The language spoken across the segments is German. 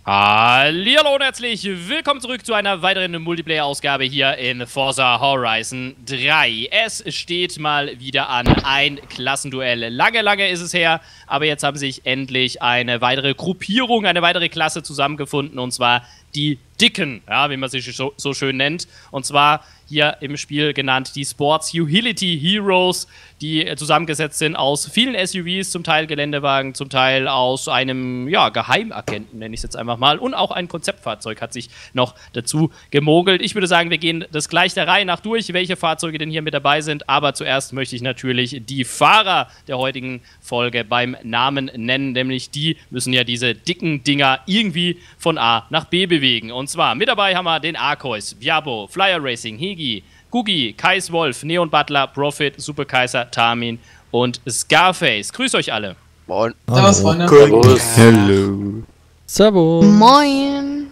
Hallihallo und herzlich willkommen zurück zu einer weiteren Multiplayer-Ausgabe hier in Forza Horizon 3. Es steht mal wieder an, ein Klassenduell. Lange ist es her, aber jetzt haben sich endlich eine weitere Gruppierung, eine weitere Klasse zusammengefunden, und zwar die Dicken, ja, wie man sie so schön nennt. Und zwar hier im Spiel genannt die Sports Utility Heroes, die zusammengesetzt sind aus vielen SUVs, zum Teil Geländewagen, zum Teil aus einem, ja, Geheimagenten, nenne ich es jetzt einfach mal. Und auch ein Konzeptfahrzeug hat sich noch dazu gemogelt. Ich würde sagen, wir gehen das gleich der Reihe nach durch, welche Fahrzeuge denn hier mit dabei sind. Aber zuerst möchte ich natürlich die Fahrer der heutigen Folge beim Namen nennen. Nämlich die müssen ja diese dicken Dinger irgendwie von A nach B bewegen. Und zwar mit dabei haben wir den Arkois, Viabo, Flyer Racing, Hegi, Gugi, Kais Wolf, Neon Butler, Profit, Super Kaiser, Tamin und Scarface. Grüßt euch alle. Moin. Servus, Freunde. Hello. Servus. Moin.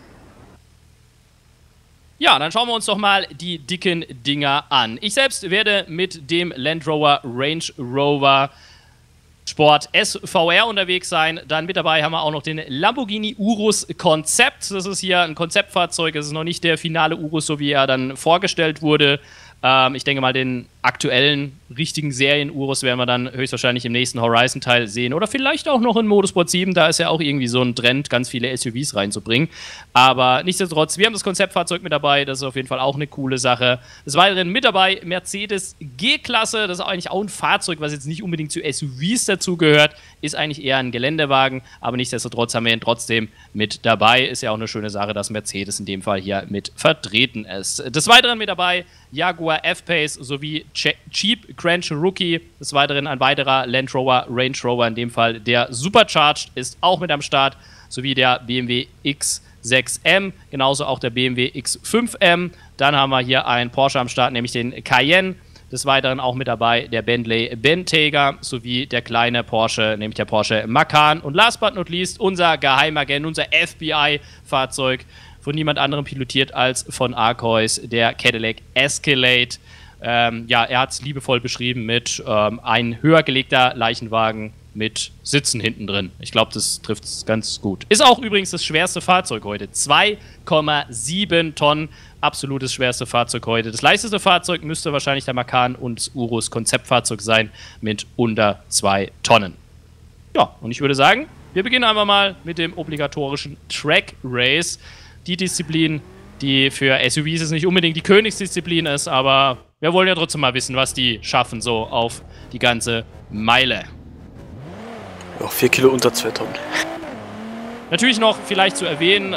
Ja, dann schauen wir uns doch mal die dicken Dinger an. Ich selbst werde mit dem Land Rover Range Rover Sport SVR unterwegs sein. Dann mit dabei haben wir auch noch den Lamborghini Urus Konzept. Das ist hier ein Konzeptfahrzeug. Es ist noch nicht der finale Urus, so wie er dann vorgestellt wurde. Ich denke mal, den aktuellen, richtigen Serien-Urus werden wir dann höchstwahrscheinlich im nächsten Horizon-Teil sehen. Oder vielleicht auch noch in Motorsport 7. Da ist ja auch irgendwie so ein Trend, ganz viele SUVs reinzubringen. Aber nichtsdestotrotz, wir haben das Konzeptfahrzeug mit dabei. Das ist auf jeden Fall auch eine coole Sache. Des Weiteren mit dabei Mercedes G-Klasse. Das ist eigentlich auch ein Fahrzeug, was jetzt nicht unbedingt zu SUVs dazugehört. Ist eigentlich eher ein Geländewagen. Aber nichtsdestotrotz haben wir ihn trotzdem mit dabei. Ist ja auch eine schöne Sache, dass Mercedes in dem Fall hier mit vertreten ist. Des Weiteren mit dabei Jaguar F-Pace sowie Jeep Grand Cherokee. Des Weiteren ein weiterer Land Rover, Range Rover, in dem Fall der Supercharged, ist auch mit am Start, sowie der BMW X6M, genauso auch der BMW X5M. Dann haben wir hier einen Porsche am Start, nämlich den Cayenne. Des Weiteren auch mit dabei der Bentley Bentayga sowie der kleine Porsche, nämlich der Porsche Macan. Und last but not least unser Geheimagent, unser FBI-Fahrzeug, von niemand anderem pilotiert als von Arkois, der Cadillac Escalade. Ja, er hat es liebevoll beschrieben mit ein höher gelegter Leichenwagen mit Sitzen hinten drin. Ich glaube, das trifft es ganz gut. Ist auch übrigens das schwerste Fahrzeug heute. 2,7 Tonnen, absolutes schwerste Fahrzeug heute. Das leichteste Fahrzeug müsste wahrscheinlich der Macan und das Urus Konzeptfahrzeug sein mit unter 2 Tonnen. Ja, und ich würde sagen, wir beginnen einfach mal mit dem obligatorischen Track Race. Die Disziplin, die für SUVs ist nicht unbedingt die Königsdisziplin ist, aber wir wollen ja trotzdem mal wissen, was die schaffen so auf die ganze Meile. Ja, 4 Kilo unter 2 Tonnen. Natürlich noch vielleicht zu erwähnen,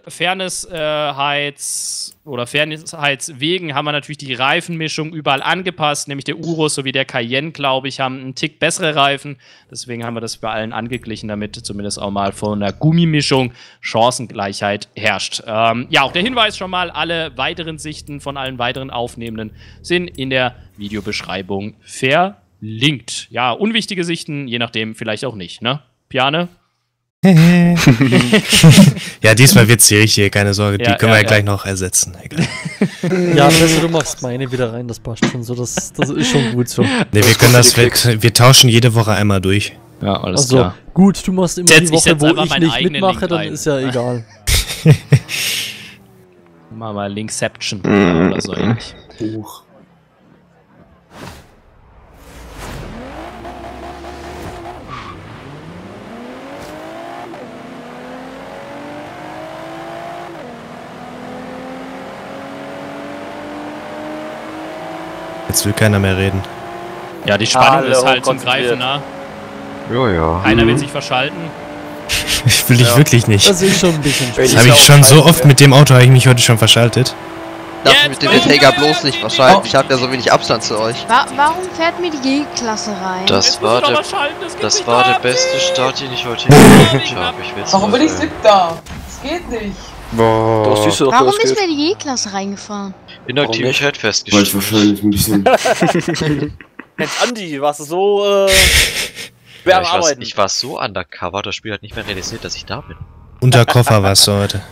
Fairnessheitswegen haben wir natürlich die Reifenmischung überall angepasst, nämlich der Urus sowie der Cayenne, glaube ich, haben einen Tick bessere Reifen. Deswegen haben wir das bei allen angeglichen, damit zumindest auch mal von der Gummimischung Chancengleichheit herrscht. Ja, auch der Hinweis schon mal, alle weiteren Sichten von allen weiteren Aufnehmenden sind in der Videobeschreibung verlinkt. Ja, unwichtige Sichten, je nachdem vielleicht auch nicht, ne? Piane? Ja, diesmal wird's hier, keine Sorge, die können wir ja gleich noch ersetzen. Egal. Ja, besser du machst meine wieder rein, das passt schon so, das ist schon gut so. Ne, wir können das, wir tauschen jede Woche einmal durch. Ja, alles klar. Gut, du machst immer die Woche, wo ich nicht mitmache, dann ist ja egal. Machen wir Linkception oder so ähnlich. Jetzt will keiner mehr reden. Ja, die Spannung ist halt zum Greifen nah. Ja. Keiner will sich verschalten. Ich will dich wirklich nicht. Das ist schon ein bisschen Das habe ich schon so oft mit dem Auto, habe ich mich heute schon verschaltet. Darf ich mit dem Bentayga bloß nicht verschalten? Ich habe ja so wenig Abstand zu euch. Warum fährt mir die G-Klasse rein? Das war der beste Start, den ich heute gemacht habe. Warum bin ich siebter? Das geht nicht. Boah. Das siehst du doch, Warum ist mir die G-Klasse reingefahren? Inaktivität festgestellt. Weil ich wahrscheinlich ein bisschen... Mensch, Andi, warst du so, schwer am Arbeiten? Ich war so undercover, das Spiel hat nicht mehr realisiert, dass ich da bin. Unter Koffer warst du heute.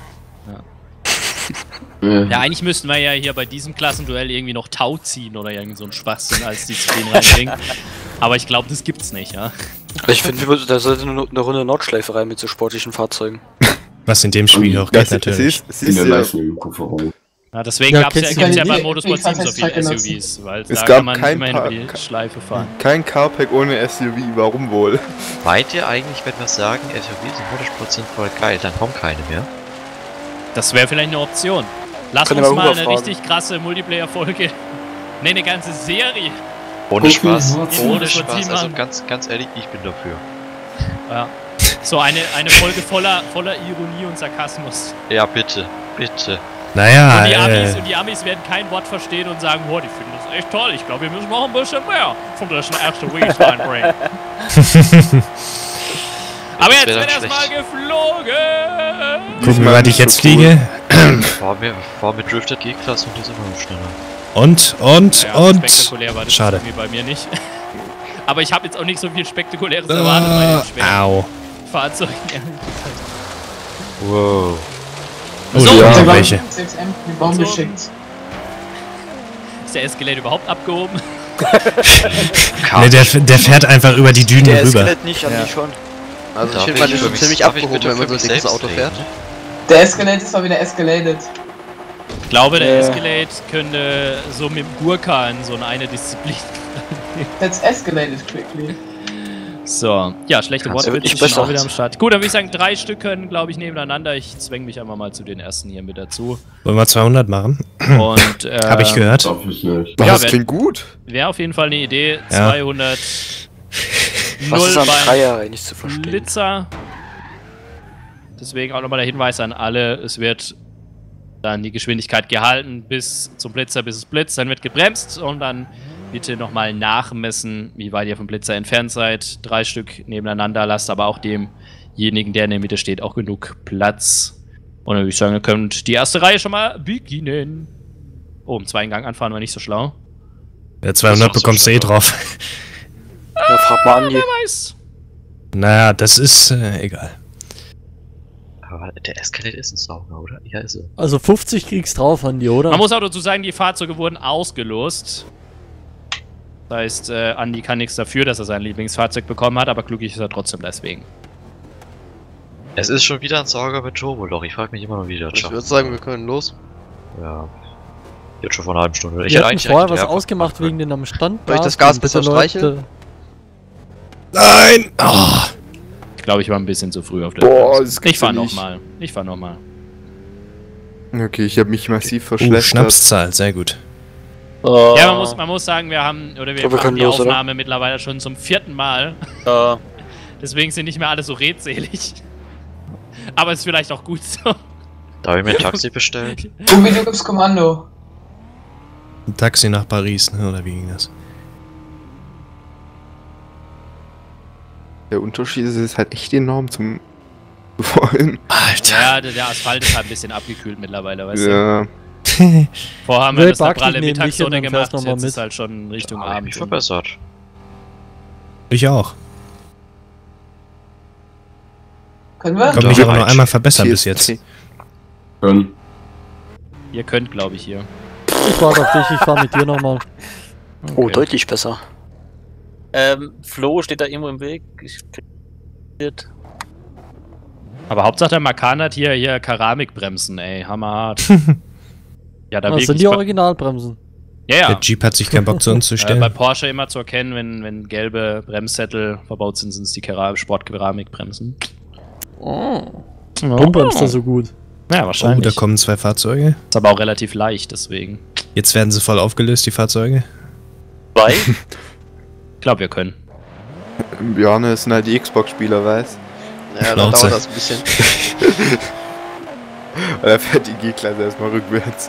Ja, eigentlich müssten wir ja hier bei diesem Klassenduell irgendwie noch Tau ziehen oder irgend so ein Schwachsinn als Disziplin reinbringen. Aber ich glaube, das gibt's nicht, ja. Ich finde, da sollte eine Runde Nordschleife rein mit so sportlichen Fahrzeugen. Was in dem Spiel auch geht, natürlich. Es ist ja im Kofferraum. Ja, deswegen Ja, gibt's kennst ja du- beim Modus Team so viele Nutzen. SUVs, weil Es da gab kann man kein immerhin Paar- über die Schleife fahren. Kein Carpack ohne SUV, warum wohl? Meint ihr eigentlich, wenn wir sagen, SUVs im 100% voll geil, dann kommen keine mehr? Das wäre vielleicht eine Option. Lass Können uns wir mal Huber eine fragen. richtig krasse Multiplayer-Folge. Ne, eine ganze Serie. Ohne Okay, Spaß, Nord- ohne Nord- Spaß, also Nord- ganz ehrlich, ich bin dafür. Ja. So eine Folge voller Ironie und Sarkasmus. Ja, bitte, bitte. Naja, Und die Amis werden kein Wort verstehen und sagen, boah, die finden das echt toll. Ich glaube, wir müssen noch ein bisschen mehr von diesen SUVs reinbringen. Aber jetzt wär wird dann erstmal schlecht. geflogen. gucken wir, wann ich jetzt fliege. Vor mir driftet G-Klasse und die sind immer noch schneller. Und. Spektakulär war das Schade. irgendwie bei mir nicht. Aber ich habe jetzt auch nicht so viel Spektakuläres erwartet bei den schweren Au. Fahrzeugen. Wow. Oh, So, da ja. kommen welche. 6M den Baum So. geschickt. Ist der Escalade überhaupt abgehoben? Ne, der fährt einfach über die Dünen Der rüber. Escalade nicht, an die schon. Also ich Darf finde, man ich ist für schon mich- ziemlich darf ich abgehoben, bitte wenn man für so ein mich dickes selbst Auto reden? fährt. Der Escalade ist mal wieder escalated. Ich glaube, der Escalade könnte so mit dem Gurkan so eine Disziplin. That's escalated quickly. So, ja, schlechte Kannst du Wortwitze wirklich sind besser. auch wieder am Start. Gut, dann würde ich sagen, 3 Stück können, glaube ich, nebeneinander. Ich zwänge mich einfach mal zu den ersten hier mit dazu. Wollen wir 200 machen? Und, Hab ich gehört. Darf ich nicht. Ja, Das wenn- klingt gut. Wäre auf jeden Fall eine Idee. Ja. 200. Was ist am beim Dreier eigentlich zu verstehen? Blitzer. Deswegen auch nochmal der Hinweis an alle, es wird dann die Geschwindigkeit gehalten bis zum Blitzer, bis es blitzt, dann wird gebremst und dann bitte nochmal nachmessen, wie weit ihr vom Blitzer entfernt seid. 3 Stück nebeneinander, lasst aber auch demjenigen, der in der Mitte steht, auch genug Platz. Und dann würde ich sagen, ihr könnt die erste Reihe schon mal beginnen. Oh, im zweiten Gang anfahren war nicht so schlau. Ja, 200 bekommst du eh drauf. Ja, frag mal Andi. Wer weiß. Naja, das ist egal. Aber der Escalade ist ein Sauger, oder? Ja, ist er. Also 50 kriegst drauf, Andi, oder? Man muss auch dazu sagen, die Fahrzeuge wurden ausgelost. Das heißt, Andi kann nichts dafür, dass er sein Lieblingsfahrzeug bekommen hat, aber glücklich ist er trotzdem deswegen. Es ist schon wieder ein Sauger mit Turboloch. Ich frage mich immer noch wieder. Ich würde sagen, wir können los. Ja. Jetzt schon vor einer halben Stunde. Ich Wir hätte hatten eigentlich vorher eigentlich was Werbung ausgemacht machen wegen den am Stand. Soll ich das Gas besser streicheln? Nein! Oh. Ich glaube, ich war ein bisschen zu früh auf der Boah, Bremse. das gibt's Ich fahr ja nicht. nochmal. Ich fahr nochmal. Okay, ich habe mich massiv verschlechtert. Schnapszahl, sehr gut. Ja, man muss sagen, wir haben, oder wir Ja, wir machen können die los, oder? Aufnahme mittlerweile schon zum 4. Mal. Deswegen sind nicht mehr alle so redselig. Aber ist vielleicht auch gut so. Darf ich mir ein Taxi bestellen? Tobi, du gibst Kommando. Ein Taxi nach Paris, ne? Oder wie ging das? Der Unterschied ist halt echt enorm zum vorhin. Ja, der Asphalt ist halt ein bisschen abgekühlt mittlerweile, weißt du. Ja. Vorher haben wir Nee, das eine park dich pralle neben mich Mittagssonne und dann fährst gemacht, noch mal jetzt mit. ist halt schon Richtung Hab ich Abend. mich verbessert. Ich auch. Können wir? Komm mich aber nur einmal verbessern bis jetzt. TST. Können. Ihr könnt, glaube ich, hier. Ich warte auf dich, ich fahr mit dir nochmal. Oh, Okay. deutlich besser. Flo steht da irgendwo im Weg. Ich krieg... Aber Hauptsache der Makan hat hier Keramikbremsen, ey, hammerhart. Ja, da Das wirklich. sind die Originalbremsen. Ja, Der ja. Jeep hat sich keinen Bock zu uns zu Bei stellen. Porsche immer zu erkennen, wenn gelbe Bremssättel verbaut sind, sind es die Sportkeramikbremsen. Warum bremst du so gut? Ja, Oh, wahrscheinlich. da kommen 2 Fahrzeuge. Ist aber auch relativ leicht, deswegen. Jetzt werden sie voll aufgelöst, die Fahrzeuge. Zwei? Ich glaube, wir können. Björn sind halt die Xbox-Spieler, weiß. Ja, dann Schnauze. dauert das ein bisschen. Oder fährt die G-Klasse erstmal rückwärts.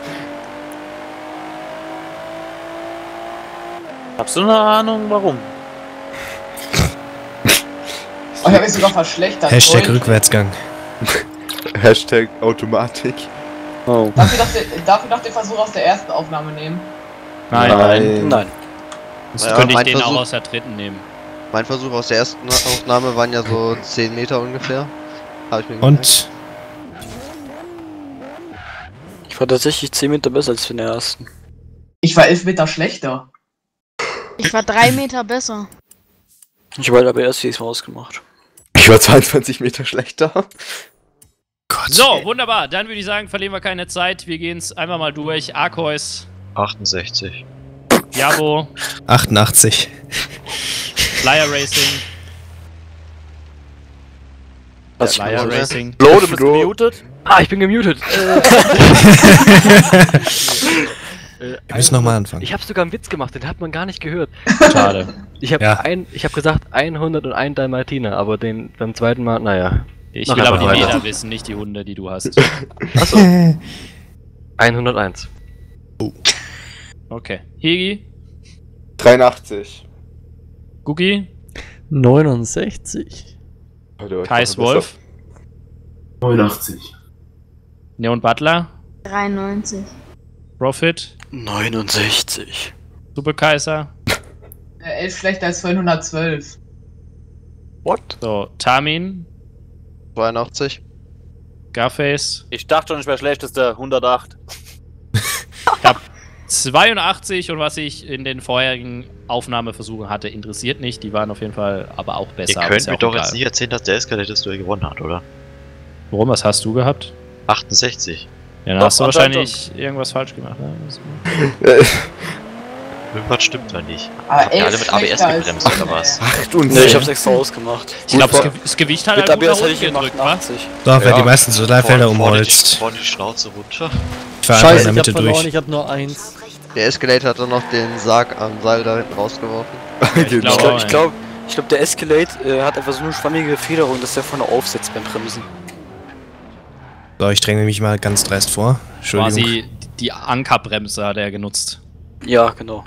Hast du eine Ahnung, warum? Oh, ich hab mich sogar verschlechtert. Hashtag Toll. Rückwärtsgang. Hashtag Automatik. Oh. Darf ich noch den Versuch aus der ersten Aufnahme nehmen? Nein. Nein. Sonst Ja, könnte ich mein den auch Versuch- aus der dritten nehmen. Mein Versuch aus der ersten Aufnahme waren ja so 10 Meter ungefähr. Hab ich mir gemerkt. Und Ich war tatsächlich 10 Meter besser als für den ersten. Ich war 11 Meter schlechter. Ich war 3 Meter besser. Ich habe halt aber erst diesmal ausgemacht. Ich war 22 Meter schlechter. Gott. So, wunderbar. Dann würde ich sagen, verlieren wir keine Zeit. Wir gehen es einfach mal durch. Arceus, 68. Jabo, 88. Flyer Racing. Flyer Racing. Flo, du bist gemutet. Ah, ich bin gemutet. Wir müssen nochmal anfangen. Ich habe sogar einen Witz gemacht, den hat man gar nicht gehört. Schade. Ich habe Ja. hab gesagt 101 Dalmatiner, aber beim zweiten Mal, naja. Ich Noch will aber einfach die weiter. Meter wissen, nicht die Hunde, die du hast. Achso. 101. Okay. Hegi, 83. Guki, 69. Kais Wolf, 89. Neon Butler, 93. Profit, 69. Super Kaiser, 11 schlechter als vorhin 112. so, Tamin, 82. Garface, Ich dachte schon, ich wäre schlechtester. 108. ich hab 82 und was ich in den vorherigen Aufnahmeversuchen hatte, interessiert nicht. Die waren auf jeden Fall aber auch besser. Ihr aber könnt ist ja mir auch doch egal. jetzt nicht erzählen, dass der Escalade das Duell gewonnen hat, oder? Warum, was hast du gehabt? 68. Ja, dann Doch, hast du anscheinend wahrscheinlich irgendwas falsch gemacht. Ne? Irgendwas stimmt da nicht. Aber Habt ihr alle 11 mit ABS schlechter als gebremst oder vorhin, was? Nee, ich hab's extra ausgemacht. Ich glaube, das Gewicht hat Mit halt gut ABS nach hätte ich unten gedrückt, wa? 88. So, wer Ja. die meisten Solarfelder umholzt. Vorne die Schnauze runter. Ich fahr einfach in Scheiße, der ich Mitte hab verloren, durch. ich hab nur 1. Der Escalade hat dann noch den Sarg am Seil da hinten rausgeworfen. Ich glaube, Ich glaube, der Escalade hat einfach so eine schwammige Federung, dass der vorne aufsetzt beim Bremsen. So, ich dränge mich mal ganz dreist vor. Entschuldigung. quasi die Ankerbremse hat er genutzt. Ja, genau.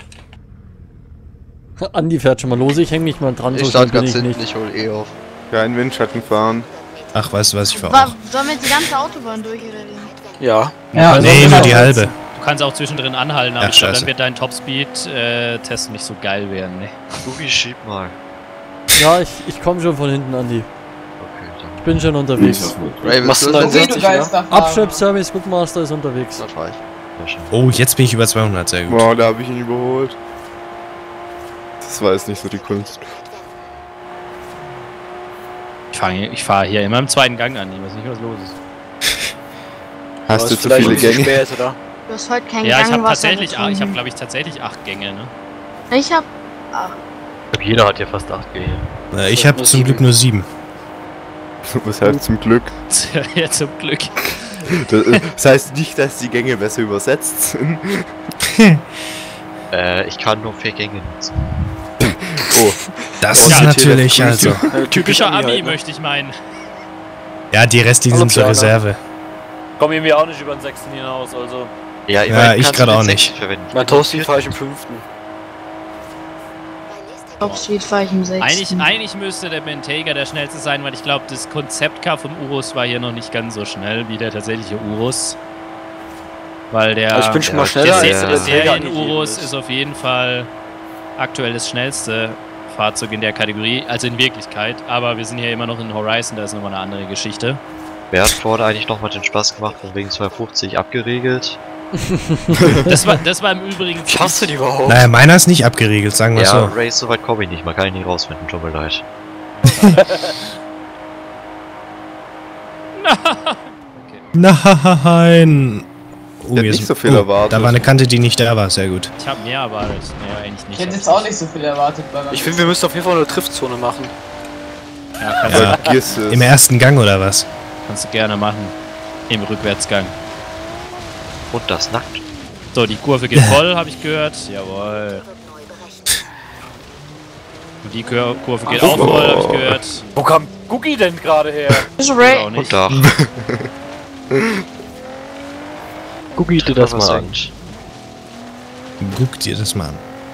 Andi fährt schon mal los, ich häng mich mal dran, Ich so stand schnell bin ganz ich hinten, nicht. ich hol eh auf. Kein Windschatten fahren. Ach, weißt du was, ich fahr War, auch. sollen wir jetzt die ganze Autobahn durch oder wie? Ja. Ja, Nee, nur die halbe. Du kannst auch zwischendrin anhalten, aber Ach, ich glaube, scheiße. dann wird dein Topspeed-Test nicht so geil werden. Ne? Gugi, schieb mal. Ja, ich komm schon von hinten, Andi. Okay, dann. Ich bin schon unterwegs. Ray, willst Machst du du das deinen jetzt? Du 60, ja? Geisterfahrer. Abschleppservice, Bookmaster ist unterwegs. Das fahr ich. Sehr schön. Oh, jetzt bin ich über 200, sehr gut. Wow, da habe ich ihn überholt. Das war jetzt nicht so die Kunst. Ich fahr hier immer im zweiten Gang an, ich weiß nicht, was los ist. Hast du zu vielleicht viele ein bisschen Gänge? spät, oder? Du hast heute keinen Ja, ich habe Gangwasser tatsächlich, ich habe getrunken. glaube ich tatsächlich 8 Gänge, ne? Ich hab. Jeder hat hier fast 8 G. Ich habe zum Glück nur 7. Was heißt zum Glück? Ja, zum Glück. Das heißt nicht, dass die Gänge besser übersetzt sind. Ich kann nur 4 Gänge nutzen. Oh, Das Ja, ist natürlich, also. Typischer Ami, halt, ne? möchte ich meinen. Ja, die restlichen Hallo, sind zur Planer. Reserve. Komm irgendwie auch nicht über den 6. hinaus, also. Ja, Ja, ich kannst grad du den auch 6. nicht. verwenden. Mein Toasty fahre ich im 5. Topspeed fahr ich im 6. Eigentlich müsste der Bentayga der schnellste sein, weil ich glaube, das Konzeptcar vom Urus war hier noch nicht ganz so schnell wie der tatsächliche Urus. Weil der, Also ich bin schon mal Ja, schneller der als der der Träger Serien-Urus ist auf jeden Fall aktuell das schnellste Fahrzeug in der Kategorie, also in Wirklichkeit. Aber wir sind hier immer noch in Horizon, da ist nochmal eine andere Geschichte. Wer hat vorne eigentlich nochmal den Spaß gemacht und wegen 250 abgeregelt? Das war im Übrigen... Wie hast du die überhaupt? Naja, meiner ist nicht abgeriegelt, sagen wir Ja, so. Race, soweit komme ich nicht, man kann ihn nicht rausfinden, tut mir leid. Nein! Oh, Ich hätte hier nicht ist- so viel erwartet. Da war eine Kante, die nicht da war, sehr gut. Ich habe mehr erwartet. Naja, eigentlich nicht. Ich hätte jetzt auch nicht so viel erwartet bei meinem. Ich finde, wir müssen auf jeden Fall eine Driftzone machen. Ja, kannst, Ja. Vergiss es. Im ersten Gang oder was? kannst du gerne machen. Im Rückwärtsgang. Und das nackt. So, die Kurve geht voll, habe ich gehört. Jawohl. Und die Kurve geht auch voll, habe ich gehört. Wo kam Gugi denn gerade her? Ist Oder Ray. auch Und nicht. da. Guck dir das mal an. Guck dir das mal an.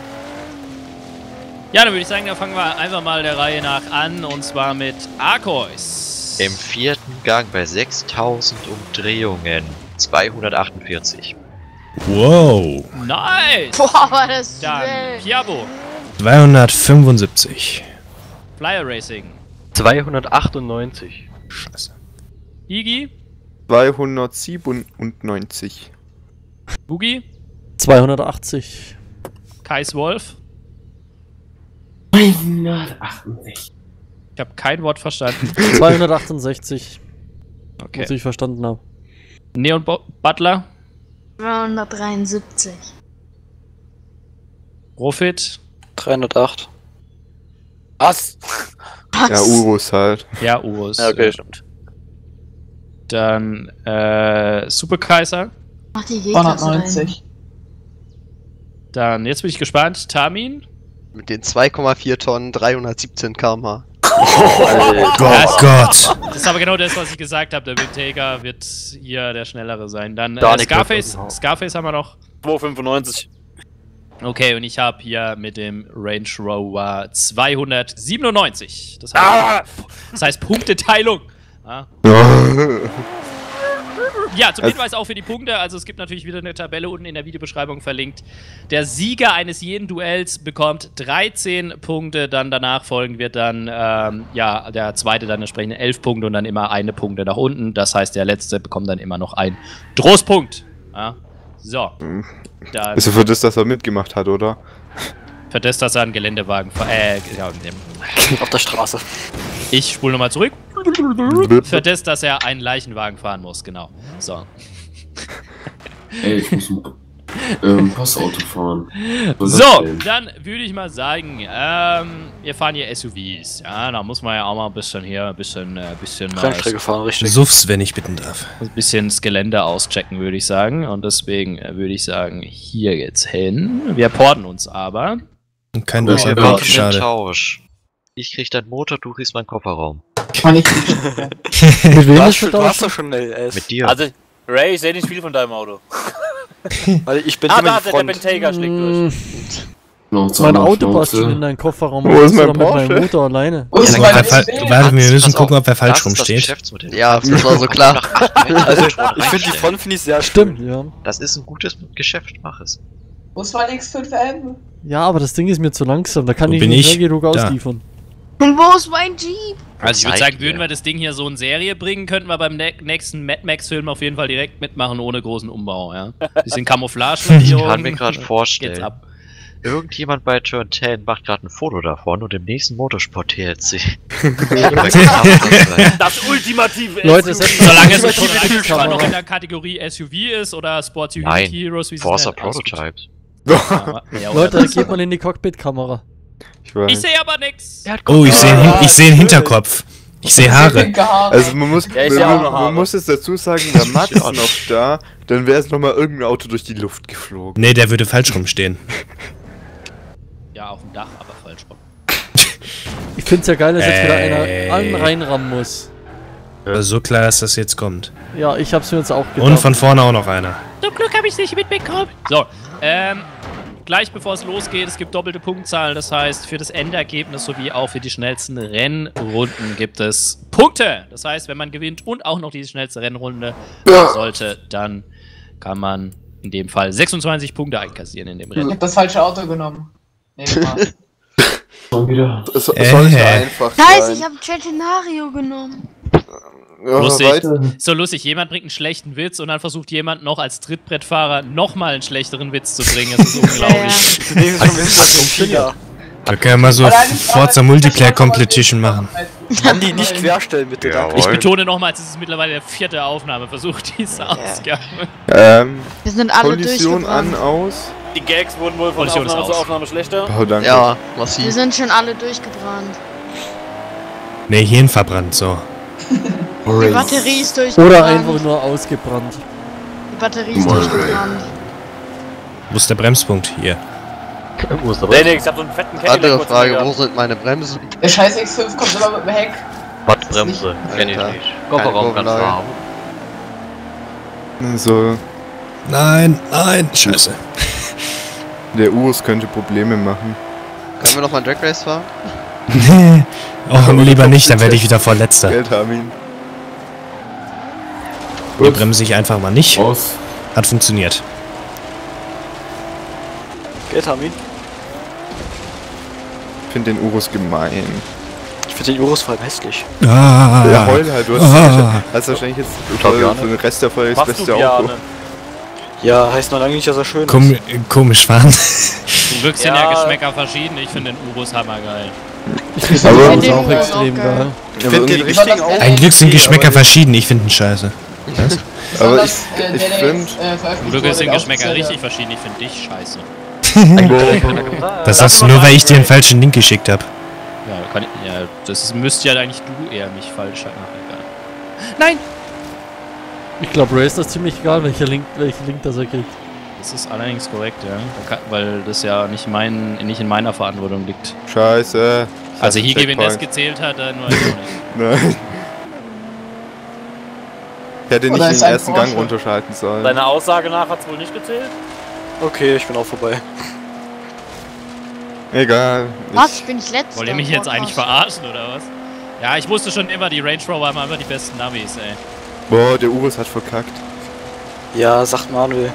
Ja, dann würde ich sagen, da fangen wir einfach mal der Reihe nach an. Und zwar mit Arceus. Im 4. Gang bei 6000 Umdrehungen 248. Wow. Nice! Boah, war das Dann schnell. Piabo. 275. Flyer Racing. 298. Scheiße. Igi. 297. Boogie. 280. Kais Wolf. 168. Ich habe kein Wort verstanden. 268. Okay. Was ich verstanden habe. Neon Butler, 273. Profit. 308. Was? Ja, Urus halt. Ja, Urus. Ja, okay, stimmt. Dann Super Kaiser. Mach die Jäger rein. 290. Dann, jetzt bin ich gespannt, Tamin. Mit den 2,4 Tonnen 317 km/h. Oh Gott. Das ist aber genau das, was ich gesagt habe. Der Windtaker wird hier der Schnellere sein. Dann Danik Scarface. wird Scarface haben wir noch. 295. Okay, und ich habe hier mit dem Range Rover 297. Das heißt Punkteteilung. Ja, zum Hinweis auch für die Punkte. Also es gibt natürlich wieder eine Tabelle unten in der Videobeschreibung verlinkt. Der Sieger eines jeden Duells bekommt 13 Punkte. Dann danach folgend wird dann, ja, der zweite dann entsprechend 11 Punkte und dann immer eine Punkte nach unten. Das heißt, der letzte bekommt dann immer noch einen Trostpunkt. Ja. So. Dann Also für das, dass er mitgemacht hat, oder? für das, dass er einen Geländewagen ja, Auf der Straße. ich spule nochmal zurück. Für das, dass er einen Leichenwagen fahren muss, genau. So. Ey, ich muss ein Passauto fahren. So, dann würde ich mal sagen, wir fahren hier SUVs. Ja, da muss man ja auch mal ein bisschen hier, ein bisschen mal Rennstrecke fahren, richtig. Suffs, wenn ich bitten darf. ein bisschen das Gelände auschecken, würde ich sagen. Und deswegen würde ich sagen, hier geht's hin. Wir porten uns aber. Und kein Wir Wasser, machen den schade. Tausch. Ich krieg deinen Motor, du kriegst meinen Kofferraum. Kann ich nicht. Mit wem Was ist das du hast da? doch schon eine LS. Mit dir. Also, Ray, ich sehe nicht viel von deinem Auto. Weil ich bin Ah, immer da, die der Front. Bentayga schlägt durch. Mein Auto passt schon in deinen Kofferraum. Wo ist mein mit meinem Porsche? Motor alleine. Wo ist Ja, mein dann Bentayga? Warte, wir müssen Pass gucken, auf, ob er falsch das ist das rumsteht. Geschäftsmodell. Ja, das war so klar. Also, ich finde die Front finde ich sehr Stimmt, ja. Das ist ein gutes Geschäft, mach es. Wo ist mein X5M? Ja, aber das Ding ist mir zu langsam. Da kann Wo ich bin nicht ich? schnell genug Da. ausliefern. Und wo ist mein Jeep? Also ich würde Zeig sagen, würden mir. wir das Ding hier so in Serie bringen, könnten wir beim nächsten Mad Max-Film auf jeden Fall direkt mitmachen, ohne großen Umbau, ja. Bisschen Camouflage. Ich kann mir gerade Geht's vorstellen, ab. irgendjemand bei Turn 10 macht gerade ein Foto davon und im nächsten Motorsport-TLC. Das ultimative Leute, SUV. Solange es Das ist solange es Kamera. zwar noch in der Kategorie SUV ist oder Sports Unity Nein, Heroes, wie sie es Forza nennen, alles gut. Prototypes. Ja, oder Leute, da das- geht man in die Cockpit-Kamera. Ich weiß. Ich sehe aber nix. Oh, ich sehe einen Hinterkopf. Ich sehe Haare. Pinke Haare. Also man muss, Ja, ich seh auch noch Haare. man muss jetzt dazu sagen, der Max ist noch da, dann wäre es nochmal irgendein Auto durch die Luft geflogen. Nee, der würde falsch rumstehen. Ja, auf dem Dach, aber falsch rum. Ich find's ja geil, dass jetzt wieder einer allen reinrammen muss. Also so klar, dass das jetzt kommt. Ja, ich hab's mir jetzt auch gedacht. Und von vorne auch noch einer. Zum Glück habe ich es nicht mitbekommen. So, gleich bevor es losgeht, es gibt doppelte Punktzahlen. Das heißt, für das Endergebnis sowie auch für die schnellsten Rennrunden gibt es Punkte. Das heißt, wenn man gewinnt und auch noch die schnellste Rennrunde sollte, dann kann man in dem Fall 26 Punkte einkassieren in dem Ich Rennen. hab das falsche Auto genommen. Nee, Spaß. Schon wieder. Es sollte einfach Scheiße, sein. ich habe Centenario genommen. Ja, Lustig. weiter. So lustig, jemand bringt einen schlechten Witz und dann versucht jemand noch als Trittbrettfahrer nochmal einen schlechteren Witz zu bringen. Das ist unglaublich. Da können wir mal so Forza Multiplayer Competition machen. Kann die nicht querstellen, bitte. Danke. Ich betone nochmals, es ist mittlerweile der 4. Aufnahmeversuch dieser Ausgabe. Wir sind alle Kollision an, durchgebrannt. aus. Die Gags wurden wohl von Kollision ist Aufnahme zu aus. Aufnahme schlechter. Oh, danke. Ja, Wir massiv. sind schon alle durchgebrannt. Nee, Hirn verbrannt, so. Die Batterie ist durchgebrannt. Oder einfach nur ausgebrannt. Die Batterie ist durchgebrannt. Wo ist der Bremspunkt? Hier. Nee, ich hab so einen fetten Cadillac Andere kurz Frage, gehabt. wo sind meine Bremsen? Der scheiß X5 kommt immer mit dem Heck. Wattbremse, kenn ich Alter. nicht. Kofferraum kannst du Keine haben. So, Nein, nein, scheiße. der Urus könnte Probleme machen. Können wir noch mal Drag Race fahren? Nee. Oh, lieber nicht, dann werde ich wieder Vorletzter. Geld haben ihn. Hier bremse ich einfach mal nicht. Aus. Hat funktioniert. Geld haben ihn. Ich finde den Urus gemein. Ich finde den Urus voll hässlich. Ah, Ja, heul halt, du hast wahrscheinlich jetzt Fabiane. für den Rest der Folge das Machst du beste Auto. Biane? Ja, heißt noch lange nicht, dass er schön ist. Komisch fahren. Zum Glück sind ja Ja. Geschmäcker verschieden. Ich finde den Urus hammergeil. Ich finde Aber- das auch extrem geil. Ich find den richtigen auch. Ein Glück sind Geschmäcker verschieden, ich finde ihn scheiße. Was? Aber ich finde. Du bist den Geschmäcker richtig verschieden, ich finde dich scheiße. Das sagst du nur, weil ich dir einen falschen Link geschickt habe. Ja, das müsste ja eigentlich du eher mich falsch halten. Nein! Ich glaube, Ray ist das ziemlich egal, welcher Link das er kriegt. Das ist allerdings korrekt, ja. Weil das ja nicht in meiner Verantwortung liegt. Scheiße. Also Higi, wenn das gezählt hat, dann weiß ich auch nicht. Nein. Ich hätte nicht Oder den ist ein ersten Gang Porsche? runterschalten sollen. Deiner Aussage nach hat es wohl nicht gezählt? Okay, ich bin auch vorbei. Egal. Was? Bin ich letzter? Wollt ihr mich jetzt Oh, eigentlich krass. verarschen, oder was? Ja, ich wusste schon immer, die Range Rover haben einfach die besten Navis, ey. Boah, der Urus hat verkackt. Ja, sagt Manuel.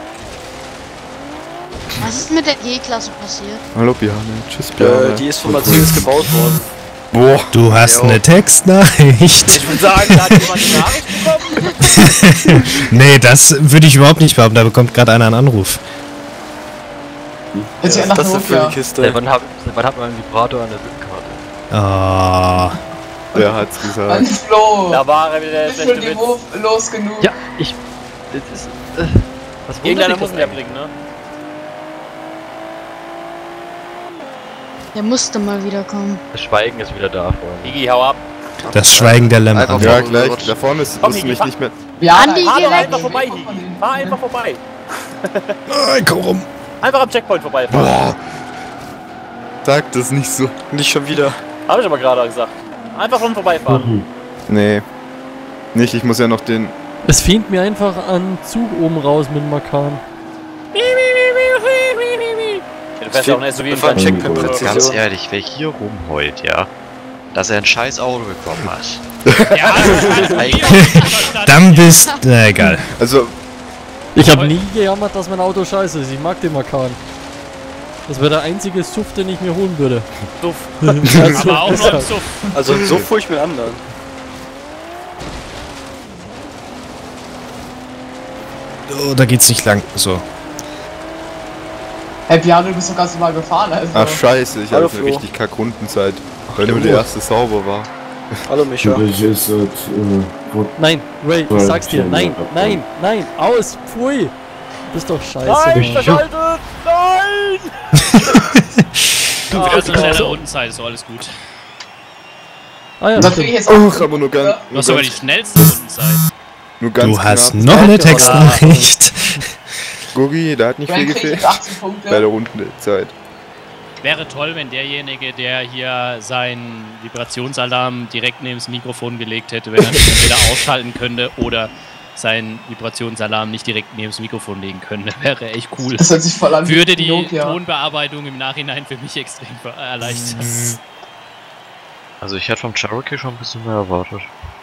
Was ist mit der G-Klasse passiert? Hallo Biane, tschüss Biane. Die ist von Mercedes gebaut worden. Boah. Du hast eine Textnachricht. Ich würde sagen, da hat jemand eine Nachricht bekommen. Nee, das würde ich überhaupt nicht behaupten, da bekommt gerade einer einen Anruf. Jetzt Was nach ist das denn für Nokia. eine Kiste? Wann hat man einen Vibrator an der SIM-Karte? Ah. Wer hat's gesagt? Mann, Flo! Da war er wieder der Ist schon schlechte Witz. niveaulos genug. Ja, ich... Das ist... Was Irgendeiner wundert muss dich ihn ja das bringen, ne? Der musste mal wiederkommen. Das Schweigen ist wieder da, Freunde. Higi, hau ab. Das Schweigen der Lämmer. Einfach Ja, vor- gleich. Da vorne ist Komm, es Higi, mich fahr. nicht mehr. Ja, Andi, Fahr geh doch weg! einfach vorbei, Higi. Fahr einfach vorbei. Komm rum. Einfach am Checkpoint vorbeifahren. Boah. Sag das nicht so. Nicht schon wieder. Hab ich aber gerade gesagt. Einfach schon vorbeifahren. Nee. Nicht, ich muss ja noch den. Es fehlt mir einfach an Zug oben raus mit dem Makan. Du fährst ja auch nicht so wie Bevor ein Checkpoint Ganz Präzision. ehrlich, wer hier rumheult, ja, dass er ein scheiß Auto bekommen hat. Ja, Dann bist... Na egal. Also, Ich habe nie gejammert, dass mein Auto scheiße ist. Ich mag den Makan. Das wäre der einzige Suff, den ich mir holen würde. Suff. aber auch noch im Suff. Also so fuhr ich mit anderen. Oh, da geht's nicht lang. So. Hey Piano, du bist doch ganz normal gefahren, also. ach scheiße, ich Hallo, hatte eine Flo. richtig kack Rundenzeit. Weil nur der erste sauber war. Hallo Micha. Nein, Ray, ich sag's dir. Nein, nein, nein. Aus. Pfui. Du bist doch scheiße. Nein, Mann. verschaltet! Nein! Du fährst eine schnelle Rundenzeit, ist doch alles gut. Ah ja, Das krieg ich jetzt auch. Ach, aber nur ganz. Du hast sogar die schnellste Rundenzeit. Nur ganz Du hast knapp. noch eine Textnachricht. Gugi, da hat nicht viel Dann krieg ich gefehlt. jetzt 18 Punkte. Bei der Rundenzeit. Wäre toll, wenn derjenige, der hier seinen Vibrationsalarm direkt neben das Mikrofon gelegt hätte, wenn er ihn entweder ausschalten könnte oder seinen Vibrationsalarm nicht direkt neben das Mikrofon legen könnte. Wäre echt cool. Das hört sich voll an. Würde wie die Nokia. Tonbearbeitung im Nachhinein für mich extrem erleichtern. Also ich hätte vom Cherokee schon ein bisschen mehr erwartet.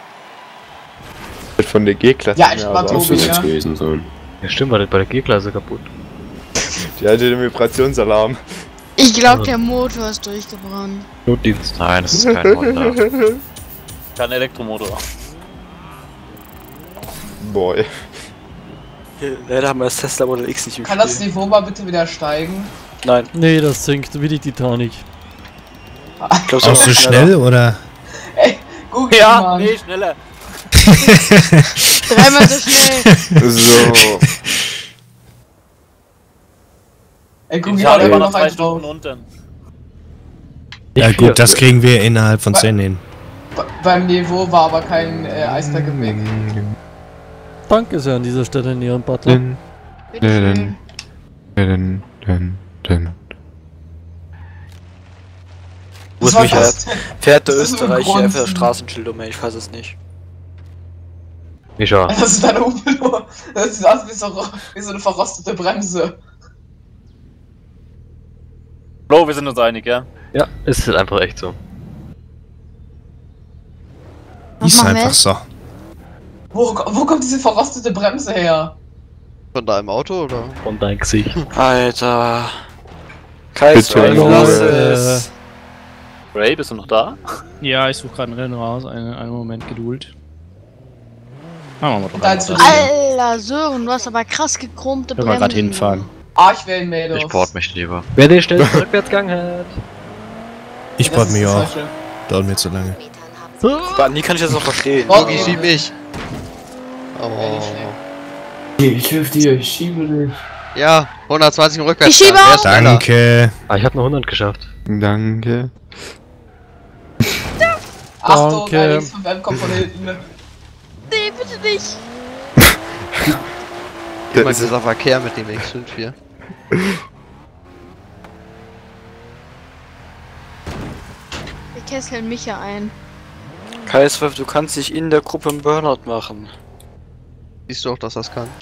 Von der G-Klasse. Ja, ich war Tobi, ja. gewesen sein. Ja stimmt, war das bei der G-Klasse kaputt. Die hatte den Vibrationsalarm. Ich glaube, der Motor ist durchgebrannt. Notdienst. Nein, das ist kein Honda. Kein Elektromotor. Boy. Leider haben wir das Tesla Model X nicht im Kann das Spiel. Niveau mal bitte wieder steigen? Nein. Nee, das sinkt wie die Titanic. Ich glaub, Auch so schnell oder? Ey, Google Ja, Mann. nee, schneller. Dreimal so schnell. So. Ey, Ich Google habe hat immer immer noch noch 2 einen Stunden drauf. unten. Ja gut, das kriegen wir innerhalb von 10 hin. Beim Niveau war aber kein Eisberg im Weg. Danke sehr an dieser Stelle in Ihren Butler. Bitteschön. Wo ist war Micha? das? Fährt der Das ist so ein Österreicher Grund. einfach das Straßenschild um? Ich weiß es nicht. Micha. Das ist deine Opel. Das sieht aus wie so eine verrostete Bremse. Bro, wir sind uns einig, ja? Ja, ist halt einfach echt so. Was Ist machen wir einfach jetzt? so. Wo kommt diese verrostete Bremse her? Von deinem Auto oder? Von dein Gesicht. Alter. Kaiser, Bitte, lass Junge. es. Ray, bist du noch da? Ja, ich suche gerade ein Rennen raus. Einen Moment Geduld. Machen wir mal Da jetzt drauf. Alter, Sören, du hast aber krass gekromte Können wir Bremsen. gerade hinfahren. Ah, ich wähle Mädels. Ich board mich lieber. Wer den schnellsten Rückwärtsgang hat. Ich brauche mich auch. Dauert mir zu lange. Bei Andi kann ich das noch verstehen. Boogie, schieb mich. Oh. Ich helfe dir, ich schiebe dich. Ja, 120 im Rückwärts. Ich schiebe auch. Danke. Ah, ich habe noch 100 geschafft. Danke. Achtung, Danke. links vom Web kommt von hinten. Nee, bitte nicht. Immer dieser Verkehr mit dem X5 hier. Wir kesseln mich ja ein. KS12, du kannst dich in der Gruppe einen Burnout machen. Siehst du auch, dass das kann?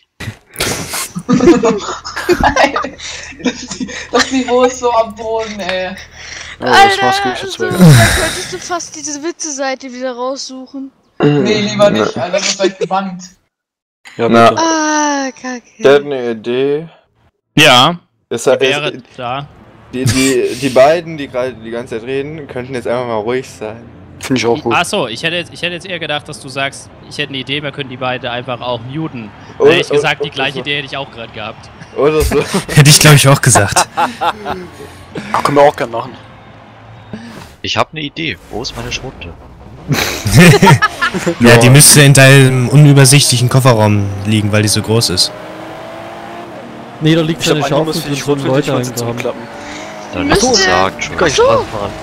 Nein, das Niveau ist so am Boden, ey. Oh, das machst du so, jetzt da könntest du fast diese Witze-Seite wieder raussuchen. Nee, lieber nicht, Alter, das wird gleich gebannt. Ja, Na. bitte. Ah, kacke. Der hat eine Idee. Ja, Es, wäre da. die beiden, die gerade die ganze Zeit reden, könnten jetzt einfach mal ruhig sein. Finde ich auch gut. Achso, ich hätte jetzt eher gedacht, dass du sagst, ich hätte eine Idee, wir können die beiden einfach auch muten. Oder- Ehrlich gesagt, die oder gleiche so. Idee hätte ich auch gerade gehabt. Oder so. Hätte ich, glaube ich, auch gesagt. Ach, können wir auch gerne machen. Ich habe eine Idee. Wo ist meine Schrotflinte? Ja, die müsste in deinem unübersichtlichen Kofferraum liegen, weil die so groß ist. Nee, da liegt Ich glaube, seine Andi muss Schaufel für die drin, so Schrotflinte Leute nicht mal eingraben. zuklappen. Dann Müsste- müsste sagen schon. Kann ich Ach so. Straßen fahren.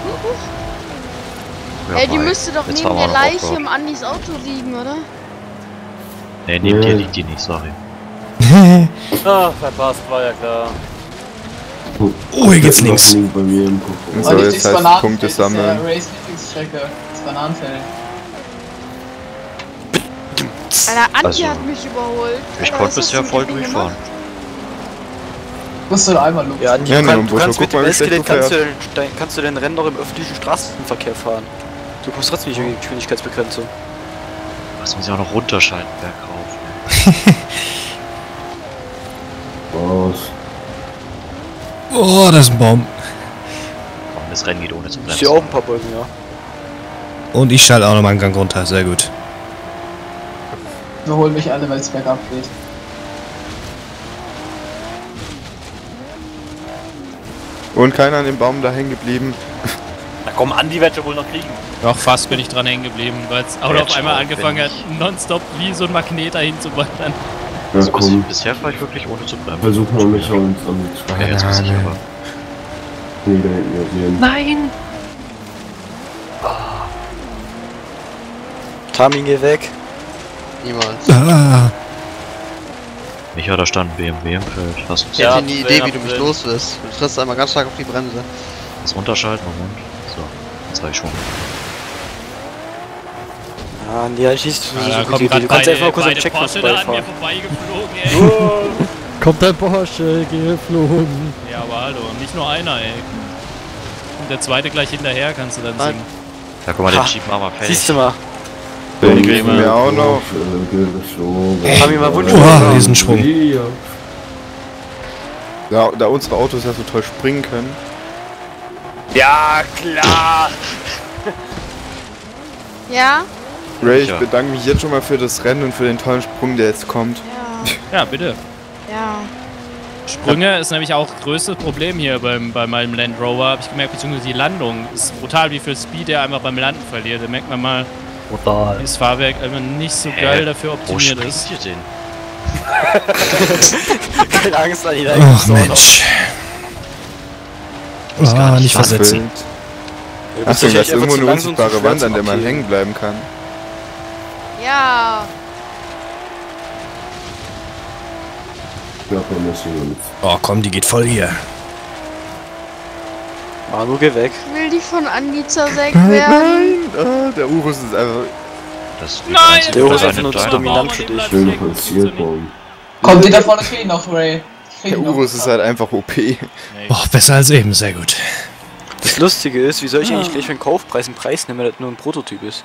Ja, Ey, die mei. müsste doch Jetzt neben fahren der wir noch Leiche Offroad. im Andis Auto liegen, oder? Nee, neben dir liegt die nicht, sorry. Ah, verpasst, war ja klar. Oh, hier geht's links. Bei mir im Kopf. So, jetzt heißt Punkte sammeln. Race Lieblingsstrecke, das Bananenfeld. Alter, Andi Also, hat mich überholt. Ich Alter, konnte was hast bisher du voll mit dem durchfahren. gemacht? Musst du einmal Luft. Ja, Andi, Ja, du, ne, du Buscho, kannst guck mit dem mal, wie schlecht Escalade du kannst du den Rennen doch im öffentlichen Straßenverkehr fahren. Du kommst trotzdem nicht in die Geschwindigkeitsbegrenzung. Das muss ich auch noch runterschalten, bergauf. Was? Oh, das ist ein Baum. Komm, das Rennen geht ohne zu Ich bremsen. sehe auch ein paar Bäume, ja. Und ich schalte auch nochmal einen Gang runter, sehr gut. Wir holen mich alle, weil es bergab geht. Und keiner an dem Baum da hängen geblieben. Na komm, Andi wird ja wohl noch kriegen. Doch, fast bin ich dran hängen geblieben, weil es auch Jetzt auf einmal auch, angefangen wenn hat, nonstop wie so ein Magnet dahin zu wandern. Ja, Also komm, bisher fahre ich wirklich ohne zu bremsen. versuch mal mich an Ja, jetzt muss ich aber. Nee, da hinten ja sehen. Nein! Tamin, geh weg. Niemals. Ah, Micha, da stand ein BMW im Feld. Hast du Ich hätte Ja, eine Idee, wie du ja, mich ja. los wirst. Du trittst einmal ganz stark auf die Bremse. das runterschalten? Moment. So, jetzt habe ich schon. Ja, Andi, halt schießt Ja, da so kommen gut. gerade Du kannst einfach mal kurz am beide Checkpoint Porsche da an mir vorbeifahren. vorbeigeflogen, ey. Kommt ein Porsche geflogen. Ja, aber hallo, nicht nur einer, ey. Und der zweite gleich hinterher kannst du dann Nein. singen. Da guck mal, Ha, den Jeep machen wir fertig. Siehst du mal. Den geben wir auch noch. Tamin, mal Wunsch. oh, Riesensprung. Da unsere Autos ja so toll springen können. Ja, klar! Ja? Ray, ich Ja. bedanke mich jetzt schon mal für das Rennen und für den tollen Sprung, der jetzt kommt. Ja. Ja, bitte. Ja. Sprünge ist nämlich auch größtes Problem hier bei meinem Land Rover, habe ich gemerkt, beziehungsweise die Landung. Ist brutal, wie viel Speed er einfach beim Landen verliert. Da merkt man mal, Total. wie das Fahrwerk einfach nicht so geil dafür Wo optimiert springt ist. ihr denn? Keine Angst, Andi, da Ach gibt's auch noch. Mensch. Ist gar Ah, nicht nicht versetzen. Bild. Du bist Achso, da wahrscheinlich ist einfach irgendwo zu eine langsam, zu unsichtbare schwer Wand, zum an der man Abheben. hängen bleiben kann. Ja. Oh, komm, die geht voll hier. Manu, geh weg. Ich will nicht von Andi zersägt werden. Ah, der Urus ist einfach... Das Nein, Der Urus ist nein, einfach nur zu nein, dominant Baum für an dem dich. Platz Schöne hier Platzierung. funktioniert. Komm, die da vorne kriegen noch, Ray. Der Urus ist halt einfach OP. Oh, besser als eben, sehr gut. Das Lustige ist, wie soll ich eigentlich gleich für den Kaufpreis einen Preis nehmen, wenn das nur ein Prototyp ist?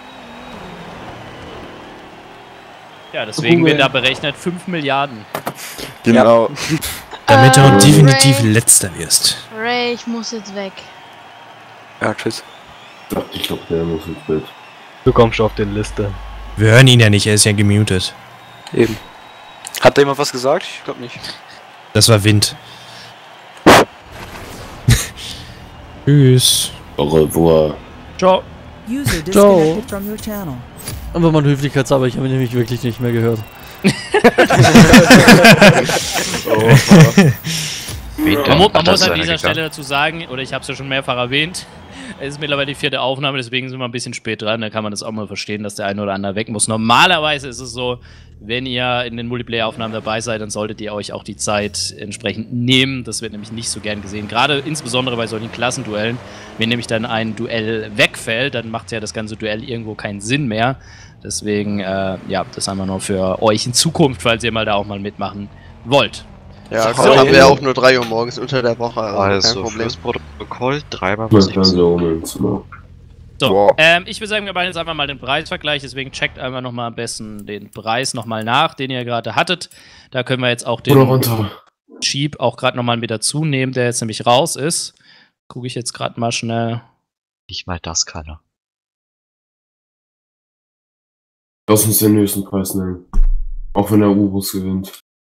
Ja, deswegen wird da berechnet 5 Milliarden. Genau. Damit du definitiv Ray. letzter wirst. Ray, ich muss jetzt weg. Ja, tschüss. Ich glaub, der muss ins Bett. Du kommst auf den Liste. Wir hören ihn ja nicht, er ist ja gemutet. Eben. Hat da jemand was gesagt? Ich glaube nicht. Das war Wind. Tschüss. Au revoir. Ciao. Ciao. Aber man Höflichkeitshalber, ich habe ihn nämlich wirklich nicht mehr gehört. Man muss an dieser Stelle dazu sagen, oder ich habe es ja schon mehrfach erwähnt, es ist mittlerweile die 4. Aufnahme, deswegen sind wir ein bisschen spät dran, da kann man das auch mal verstehen, dass der eine oder andere weg muss. Normalerweise ist es so, wenn ihr in den Multiplayer-Aufnahmen dabei seid, dann solltet ihr euch auch die Zeit entsprechend nehmen. Das wird nämlich nicht so gern gesehen, gerade insbesondere bei solchen Klassenduellen. Wenn nämlich dann ein Duell wegfällt, dann macht ja das ganze Duell irgendwo keinen Sinn mehr. Deswegen, ja, das haben wir nur für euch in Zukunft, falls ihr mal da auch mal mitmachen wollt. Ja, so, haben wir ja auch nur 3 Uhr morgens unter der Woche, also kein Problem. Fürs Protokoll, 3-mal muss ich So, ich würde sagen, wir machen jetzt einfach mal den Preisvergleich, deswegen checkt einfach nochmal am besten den Preis nochmal nach, den ihr gerade hattet. Da können wir jetzt auch den Jeep auch gerade nochmal mit dazu nehmen, der jetzt nämlich raus ist. Gucke ich jetzt gerade mal schnell. Nicht mal das kann er. Lass uns den höchsten Preis nehmen. Auch wenn der U-Bus gewinnt.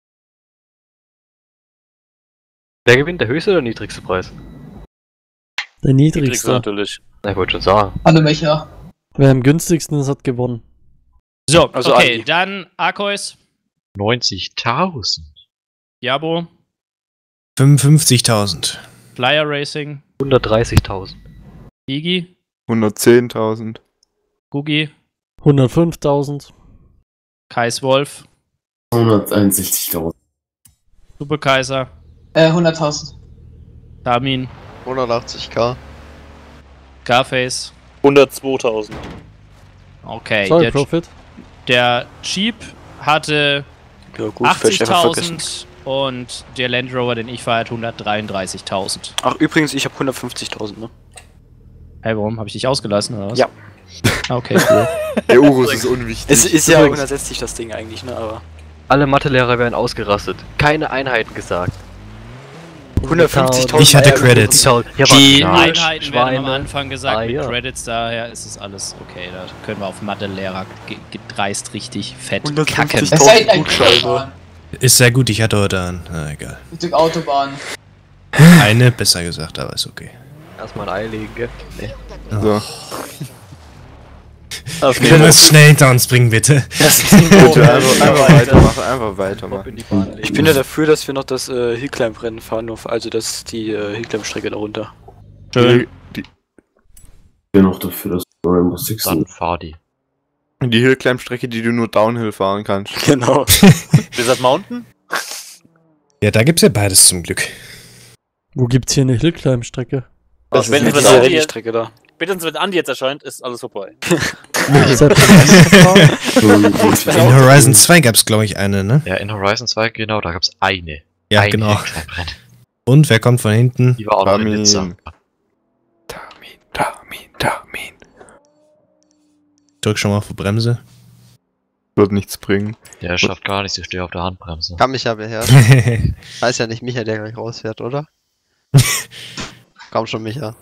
Wer gewinnt, der höchste oder der niedrigste Preis? Der niedrigste. Natürlich. Na, ich wollte schon sagen. Hallo Mecha. Wer am günstigsten ist, hat gewonnen. So, Also okay, Andi. dann Arkois, 90.000. Jabo, 55.000. Flyer Racing, 130.000. Igi, 110.000. Gugi, 105.000. Kais Wolf, 161.000. Superkaiser, 100.000. Tamin, 180k. Scarface. 102.000. Okay, Sorry, Profit. der Jeep hatte Ja gut, vielleicht einfach vergessen. 80.000 und der Land Rover, den ich fahre, hat 133.000. Ach übrigens, ich habe 150.000, ne? Hey, warum? Habe ich dich ausgelassen, oder was? Ja. Okay, cool. Der Urus ist unwichtig. Es ist ja 160 das Ding eigentlich, ne? Aber Alle Mathelehrer werden ausgerastet. Keine Einheiten gesagt. 150.000. Ich hatte Credits. Die Ja, Einheiten werden am Schweine, Anfang gesagt mit Eier. Credits, daher ist es alles okay. Da können wir auf Mathelehrer dreist richtig fett 150.000 kacken. Es sei denn, Gutscheine. Ist sehr gut, ich hatte heute an. Na, egal. Stück Autobahn. Eine, besser gesagt, aber ist okay. Erstmal ein Ei legen, gell? Nee. So. Okay. Können wir es schnell hinter uns bringen, bitte? Bitte, einfach weitermachen, einfach weitermachen. Ich bin ja dafür, dass wir noch das Hillclimb-Rennen fahren, also das die Hillclimb-Strecke darunter. Schön. Ich bin noch dafür, dass Rainbow Six Dann fahr die. Die Hillclimb-Strecke, die du nur Downhill fahren kannst. Genau. Desert Mountain? Ja, da gibt's ja beides zum Glück. Wo gibt's hier eine Hillclimb-Strecke? Das wenn ist wir diese da Rallye-Strecke da. Spätestens wenn Andi jetzt erscheint, ist alles vorbei. In Horizon 2 gab's, glaube ich, eine, ne? Ja, in Horizon 2, genau, da gab's eine. Ja, Ein genau. Hillclimb-Rennen. Und wer kommt von hinten? Die war auch noch in Nizza. Tamin. Drück schon mal auf die Bremse. Wird nichts bringen. Der schafft gar nichts, ich stehe auf der Handbremse. Kann mich ja beherrschen. Weiß ja nicht Micha, der gleich rausfährt, oder? Komm schon, Micha.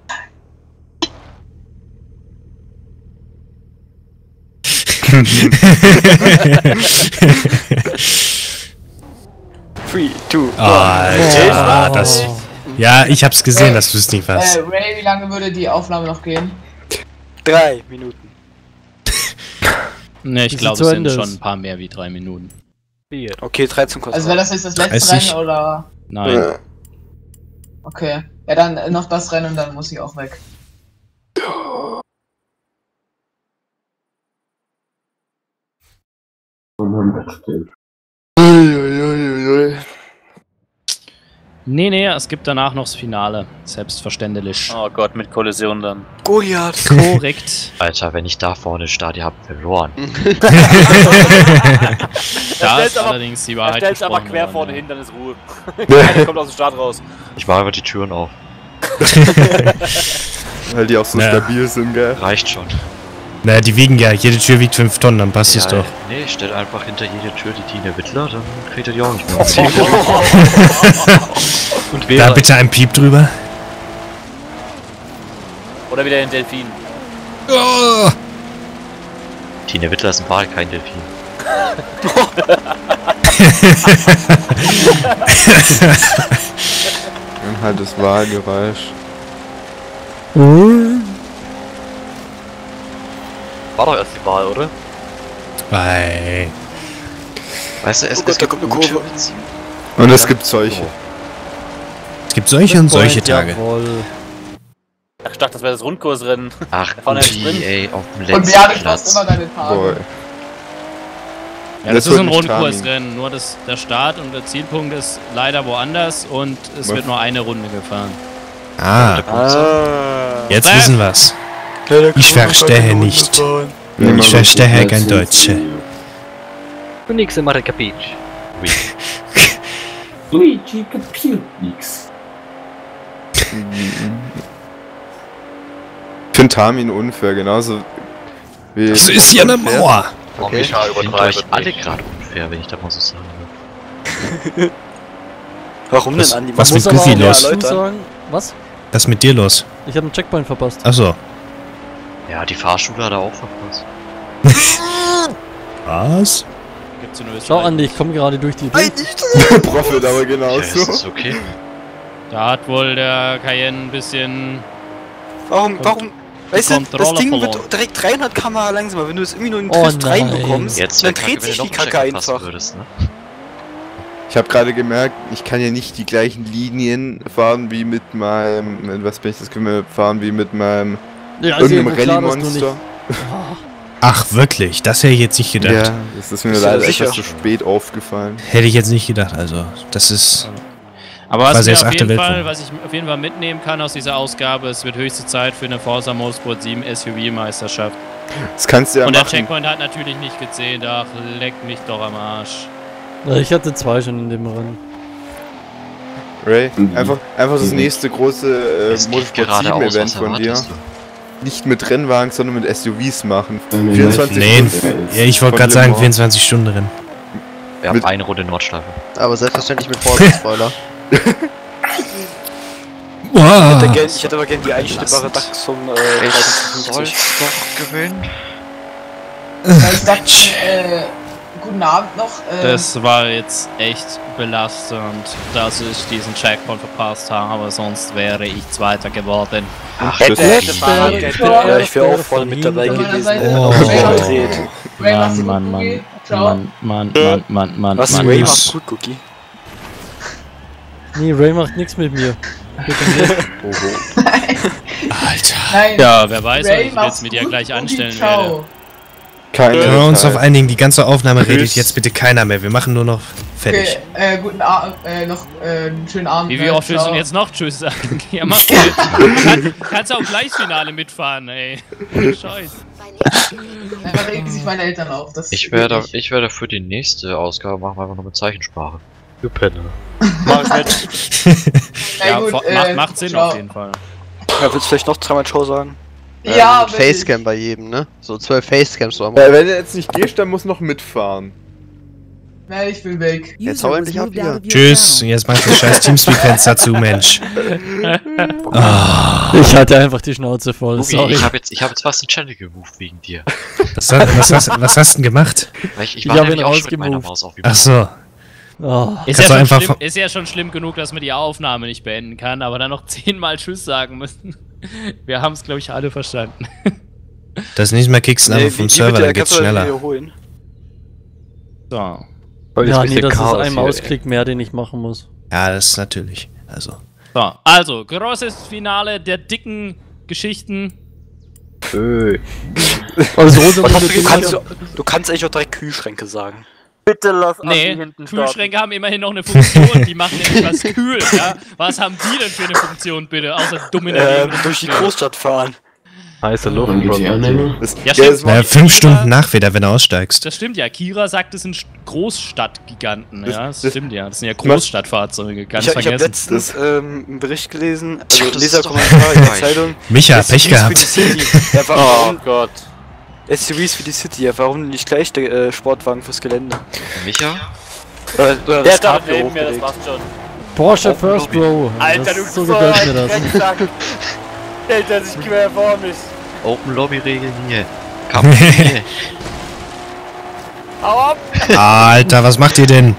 Three, two, Alter, das... Ja, ich hab's gesehen, dass du es nicht warst. Ray, wie lange würde die Aufnahme noch gehen? 3 Minuten. Ne, ich Bis glaube, zu es sind Ende schon ist. ein paar mehr wie 3 Minuten. 4. Okay, 13 kostet. Also wäre das jetzt das letzte 30. Rennen oder? Nein. Okay. Ja, dann noch das Rennen und dann muss ich auch weg. Nee, es gibt danach noch das Finale. Selbstverständlich. Oh Gott, mit Kollision dann. Goliath. Korrekt. Alter, wenn ich da vorne Stadion hab, verloren. Da ist allerdings die Wahrheit Stell's aber gesprochen quer worden, vorne ja. hin, dann ist Ruhe. Keiner kommt aus dem Start raus. Ich mache einfach die Türen auf. Weil die auch so Ja. stabil sind, gell? Reicht schon. Naja, die wiegen ja, jede Tür wiegt 5 Tonnen, dann passt es doch. Nee, ich stell einfach hinter jede Tür die Tine Wittler, dann kriegt er die auch nicht mehr. Und Da wer? bitte ein Piep drüber. Oder wieder den Delfin. Oh! Tine Wittler ist ein Wal, kein Delfin. Dann halt das Wahlgeräusch. War doch erst die Wahl, oder? Weil. Weißt du, es da gibt kommt eine gute Kurve. Und es gibt solche. Es gibt solche und solche Tage. Jawohl. Ach, ich dachte, das wäre das Rundkursrennen. Ach, Vorne Guti, drin. ey, auf dem Und letzten Beate, du hast Platz. immer deine Tage. Boah. Ja, das Das ist ein wird nicht Rundkursrennen, nur der Start und der Zielpunkt ist leider woanders und es wird nur eine Runde gefahren. Ah, jetzt wissen wir's. Ich verstehe nicht. Ich verstehe kein Deutsch. Und nix im Capic. Luigi kapiert nix. Ich finde Tamin unfair, genauso wie... Das ist hier eine Mauer. Okay, ich finde euch alle gerade unfair, wenn ich da mal so sagen will. Warum denn, Andi? Was Man mit muss aber Goofy auch mehr los? erläutern. Sagen, was? Was ist mit dir los? Ich habe einen Checkpoint verpasst. Achso. Ja, die Fahrschule hat er auch verpasst. Was? Gibt's in Österreich. Schau, Andi, ich komme gerade durch die Tür. Profit aber Ja, genauso. ist das okay? Da hat wohl der Cayenne ein bisschen... Warum? Weißt du, das Kontrolle Ding verloren. wird direkt 300 km langsamer, wenn du es irgendwie nur in den Oh Drift nein. reinbekommst, Jetzt dann wäre dreht kacke, sich wenn die du noch Kacke einen Check verpassen einfach. würdest, ne? Ich habe gerade gemerkt, ich kann ja nicht die gleichen Linien fahren wie mit meinem... Was bin ich das fahren wie mit meinem... Ja, ist irgendeinem irgendwo klar, dass du Rallye-Monster. Ach, wirklich? Das hätte ich jetzt nicht gedacht. Ja, das ist mir Bist du leider sicher? etwas zu spät aufgefallen. Hätte ich jetzt nicht gedacht, also. Das ist. Aber was, Quasi mir das auf achte jeden Fall, Weltwunder. was ich auf jeden Fall mitnehmen kann aus dieser Ausgabe, es wird höchste Zeit für eine Forza Motorsport 7 SUV-Meisterschaft. Das kannst du ja Und der machen. Checkpoint hat natürlich nicht gezählt, ach, leck mich doch am Arsch. Ja, ich hatte 2 schon in dem Rennen. Ray, einfach das nächste große Es geht Motorsport geradeaus, 7 Event was von dir. erwartest du? Nicht mit Rennwagen, sondern mit SUVs machen. Deine 24 Nee, Stunden. ja, ich wollte Von gerade Le sagen, Mans. 24 Stunden drin. Wir haben Mit- eine Runde Nordschleife. Aber selbstverständlich mit Vorsatz-Spoiler. Ich hätte aber gerne die einstellbare DAX zum Ich soll 3050. doch gewinnen. Ich dachte, guten Abend noch. Das war jetzt echt belastend, dass ich diesen Checkpoint verpasst habe, sonst wäre ich Zweiter geworden. Ach, Hätte Letzter ja, ich wäre auch vorne mit dabei Von meiner gewesen. Seite Hätte Oh. auch nicht gedreht. Ray, machst du Mann, gut, Mann, Cookie? Ciao. Mann, Was, Mann. Ray macht gut, Cookie. Nee, Ray macht nichts mit mir. Bitte nicht. Alter. Nein. Ja, wer weiß, was Ray, ich mach's jetzt mit dir gut, gleich Cookie, anstellen ciao. werde. Keine Können wir uns auf Zeit. einigen, die ganze Aufnahme redet Tschüss. jetzt bitte keiner mehr. Wir machen nur noch fertig. Okay, guten Abend, noch einen schönen Abend. Wie oft willst du ciao. denn jetzt noch Tschüss sagen? Ja, mach mit. Kannst auch gleich Finale mitfahren, ey. Scheiße. Dann regen sich meine Eltern auf. Das Ich geht werde nicht. für die nächste Ausgabe machen wir einfach nur mit Zeichensprache. Du Penner. Mach ich mit. Na Ja, gut, macht Sinn ciao. auf jeden Fall. Ja, willst du vielleicht noch dreimal Show sagen? Ja, mit Facecam bei jedem, ne? So 12 Facecams so am Wenn du jetzt nicht gehst, dann musst du noch mitfahren. Nein, ich will weg. Jetzt hau endlich ab hier. Tschüss. Jetzt mach das scheiß Teamspeak-Fenster dazu, Mensch. Ah. Ich hatte einfach die Schnauze voll, Gugi, sorry. ich hab jetzt fast den Channel gemoved wegen dir. Was hast du denn gemacht? Weil ich Ich war hab nämlich ihn auch schon mit meiner rausgemoved. Maus auf Ach so. Oh. Ist ja schon schlimm genug, dass man die Aufnahme nicht beenden kann, aber dann noch 10-mal Tschüss sagen müssen. Wir haben es, glaube ich, alle verstanden. Das nächste Mal kickst du einfach vom Server, dann geht's schneller. Wiederholen. So. Ja, nee, das ist ein Mausklick mehr, den ich machen muss. Ja, das ist natürlich. Also, großes Finale der dicken Geschichten. Also, du kannst eigentlich auch direkt Kühlschränke sagen. Bitte lass Andi Nee, hinten Kühlschränke haben immerhin noch eine Funktion, die machen nämlich was kühl, ja? Was haben die denn für eine Funktion, bitte, außer dumme Durch die Großstadt fahren. Heiße Luft. Wann geht die Annahme? Ja, stimmt. Naja, 5 Stunden nach wieder, wenn du aussteigst. Das stimmt ja, Kira sagt, es sind Großstadtgiganten, ja, das stimmt ja, das sind ja das- Großstadtfahrzeuge, ganz Ich hab vergessen. letztens einen Bericht gelesen, also Tja, ein das ist doch Leserkommentar in der gleich. Zeitung. Micha, SUVs Pech für gehabt. die City. Ja, Oh warum, Gott. SUVs für die City, ja, warum nicht gleich der Sportwagen fürs Gelände? Micha? Oder Der das stand Cabrio neben mir, das hochgelegt. passt schon. Porsche First Row. Alter, das du so so gefällt ein mir das. Drecksack. Stellt er sich quer vor mich. Open Lobby Regeln hier. Kampf. Hau ab! Alter, was macht ihr denn?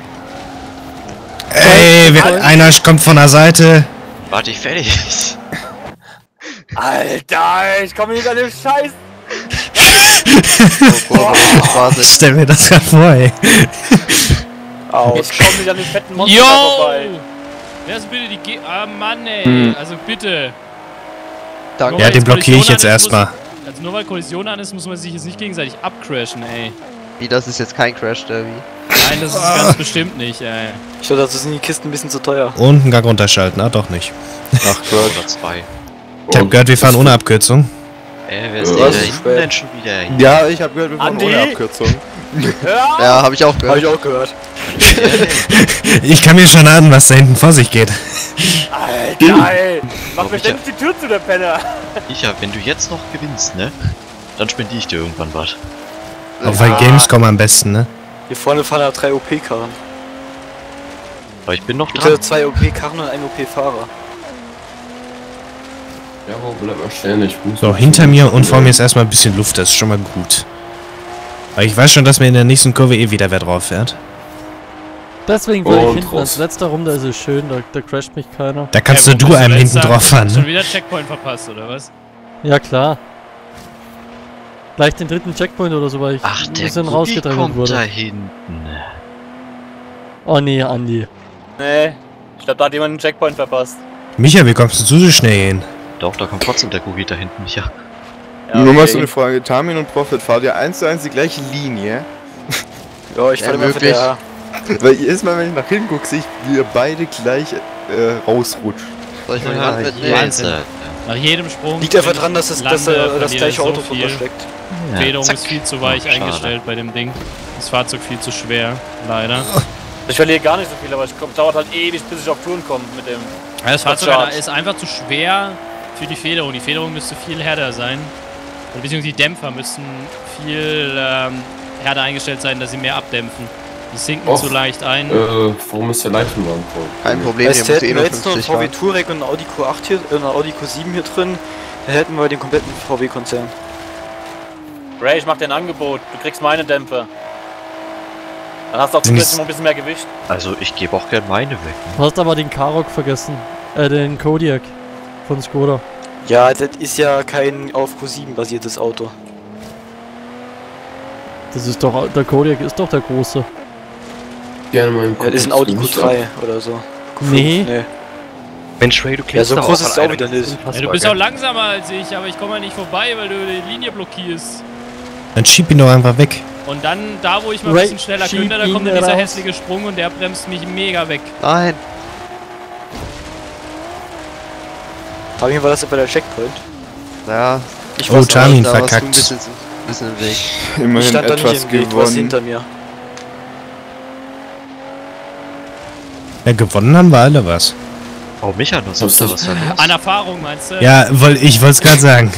Ey, einer kommt von der Seite. Warte ich fertig. Alter, ich komme nicht an den Scheiß. Stell mir das gerade vor, ey. Jetzt komm nicht an den fetten Monster Yo! vorbei. Wer ist bitte die Ah, Mann, ey. Also bitte. Danke. Ja, den blockiere ich jetzt erstmal. Also nur weil Kollision an ist, muss man sich jetzt nicht gegenseitig abcrashen, ey. Wie, das ist jetzt kein Crash-Derby? Nein, das ist ganz bestimmt nicht, ey. Ich glaube, das ist in die Kisten ein bisschen zu teuer. Und einen Gang runterschalten, doch nicht. Ach Gott. Oder 2. Ich hab gehört, wir fahren ohne Abkürzung. Wer ist der da hinten denn schon wieder? Ja, ich hab gehört, wir fahren ohne Abkürzung. Ja, hab ich auch gehört. Hab ich auch gehört. Ich kann mir schon ahnen, was da hinten vor sich geht. Alter, ey. Mach mir ständig die Tür zu, der Penner. Micha, wenn du jetzt noch gewinnst, ne? Dann spendiere ich dir irgendwann was. Auch bei Gamescom am besten, ne? Hier vorne fahren ja 3 OP-Karren. Aber ich bin noch Bitte dran. 2 OP-Karren und ein OP-Fahrer. Ja, wo bleib mal stehen, ich muss. So, hinter mir und vor mir ist erstmal ein bisschen Luft, das ist schon mal gut. Aber ich weiß schon, dass mir in der nächsten Kurve eh wieder wer drauf fährt. Deswegen will ich hinten als letzter rum, da ist es schön, da crasht mich keiner. Da kannst du einem hinten drauf fahren, Schon ne? wieder Checkpoint verpasst, oder was? Ja, klar. Gleich den dritten Checkpoint oder so, weil ich Ach, ein der bisschen Guppi rausgedrängt kommt wurde. da hinten. Oh nee, Andi. Nee, ich glaube, da hat jemand einen Checkpoint verpasst. Micha, wie kommst du so schnell hin? Doch, da kommt trotzdem der Guggi da hinten, Micha. Ja, Nur mal okay. so eine Frage, Tamin und Prophet, fahrt ihr 1:1 die gleiche Linie? Ja, ich falle immer für der. Weil jedes Mal, wenn ich nach hinten gucke, sehe ich, wie ihr beide gleich rausrutscht. Soll ich noch die Hand mitnehmen? Wahnsinn. Nach jedem Sprung. Liegt einfach dran, dass das verliere gleiche so Auto viel. drunter steckt. Federung zack. ist viel zu weich Schade. eingestellt bei dem Ding. Das Fahrzeug viel zu schwer, leider. Ich verliere gar nicht so viel, aber es dauert halt ewig, bis ich auf Touren komme mit dem. Ja, das Fahrzeug Charge. ist einfach zu schwer für die Federung. Die Federung müsste viel härter sein. Oder beziehungsweise die Dämpfer müssten viel härter eingestellt sein, dass sie mehr abdämpfen. Die sinken zu leicht ein. Warum ist der Leichenwagen voll? Kein Problem, Weißt du, hier muss hätten eh wir nur jetzt noch einen 50 VW fahren. Touareg und einen Audi Q8 hier, einen Audi Q7 hier drin, dann hätten wir den kompletten VW-Konzern. Ray, ich mach dir ein Angebot. Du kriegst meine Dämpfer. Dann hast du auch zusätzlich noch ein bisschen mehr Gewicht. Also, ich gebe auch gern meine weg. Du hast aber den Karoq vergessen. Den Kodiaq von Skoda. Ja, das ist ja kein auf Q7 basiertes Auto. Das ist doch, der Kodiaq ist doch der große. Gerne mal im Ja, das ist ein Audi Q3 oder so. Q5, Nee. Mensch, Ray, du Ja, klebst so doch groß auch ist es an auch wieder einem. nicht. Ja, du bist auch langsamer als ich, aber ich komme halt nicht vorbei, weil du die Linie blockierst. Dann schieb ihn doch einfach weg. Und dann, da wo ich mal ein Ray, bisschen schneller schieb könnte, da ihn kommt dann dieser raus. hässliche Sprung und der bremst mich mega weg. Nein. Bei mir war das ja bei der Checkpoint. Ja. Ich Oh, war's auch. Charmin Da warst du ein verkackt. bisschen im Weg. Ich Immerhin stand da nicht etwas im Weg, du warst gewonnen. hinter mir. Ja, gewonnen haben wir alle was. Oh, Micha, du hast da was verloren. An Erfahrung meinst du? Ja, ich wollte es gerade sagen.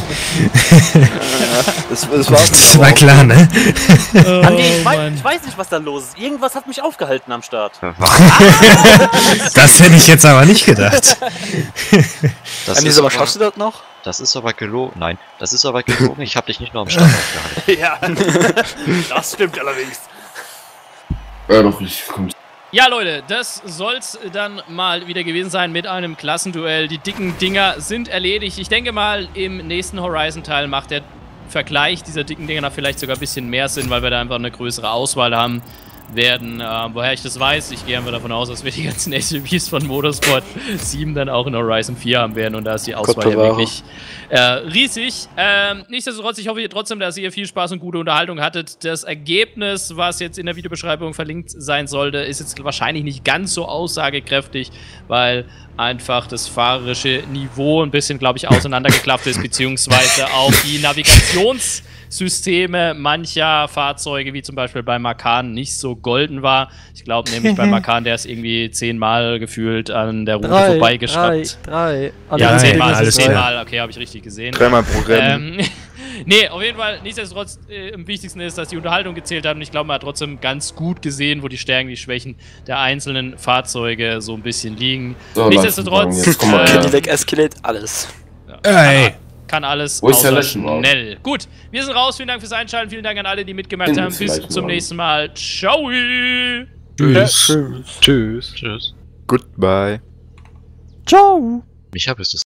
Das Das war klar, ne? Andi, ich Mann. weiß nicht, was da los ist. Irgendwas hat mich aufgehalten am Start. Das hätte ich jetzt aber nicht gedacht. Das Aber schaffst du das noch? Das ist aber gelogen. Nein, das ist aber gelogen. Ich habe dich nicht nur am Start aufgehalten. Ja, das stimmt allerdings. Ja, doch, ich komm. Ja, Leute, das soll's dann mal wieder gewesen sein mit einem Klassenduell. Die dicken Dinger sind erledigt. Ich denke mal, im nächsten Horizon-Teil macht der Vergleich dieser dicken Dinger vielleicht sogar ein bisschen mehr Sinn, weil wir da einfach eine größere Auswahl haben werden. Woher ich das weiß, ich gehe einfach davon aus, dass wir die ganzen SUVs von Motorsport 7 dann auch in Horizon 4 haben werden und da ist die Auswahl ja wirklich riesig. Nichtsdestotrotz, ich hoffe trotzdem, dass ihr viel Spaß und gute Unterhaltung hattet. Das Ergebnis, was jetzt in der Videobeschreibung verlinkt sein sollte, ist jetzt wahrscheinlich nicht ganz so aussagekräftig, weil einfach das fahrerische Niveau ein bisschen, glaube ich, auseinandergeklafft ist, beziehungsweise auch die Navigationssysteme mancher Fahrzeuge, wie zum Beispiel bei Macan, nicht so golden war. Ich glaube nämlich bei Macan, der ist irgendwie 10-mal gefühlt an der Route vorbeigeschraubt. Drei. Ja, 10-mal, alles 10-mal, okay, habe ich richtig gesehen. 3-mal pro Rennen. Nee, auf jeden Fall, nichtsdestotrotz, am wichtigsten ist, dass die Unterhaltung gezählt hat und ich glaube, man hat trotzdem ganz gut gesehen, wo die Stärken, die Schwächen der einzelnen Fahrzeuge so ein bisschen liegen. So, Nichtsdestotrotz, jetzt komm mal her. Cadillac Escalade, alles. Ey. kann alles Wo ist der außer Leichenwagen? schnell. Gut, wir sind raus, vielen Dank fürs Einschalten, vielen Dank an alle, die mitgemacht haben. Bis Leichenwagen. zum nächsten Mal. Ciao! Tschüss. Tschüss. Tschüss. Goodbye. Ciao! Micha, bist du